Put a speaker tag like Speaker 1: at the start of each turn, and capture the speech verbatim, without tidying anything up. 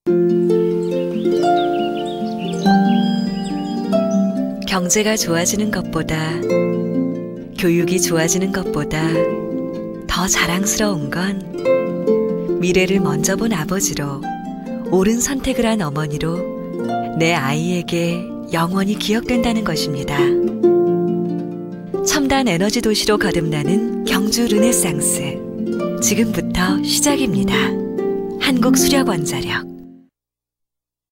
Speaker 1: 경제가 좋아지는 것보다, 교육이 좋아지는 것보다 더 자랑스러운 건 미래를 먼저 본 아버지로, 옳은 선택을 한 어머니로 내 아이에게 영원히 기억된다는 것입니다. 첨단 에너지 도시로 거듭나는 경주 르네상스. 지금부터 시작입니다. 한국수력원자력.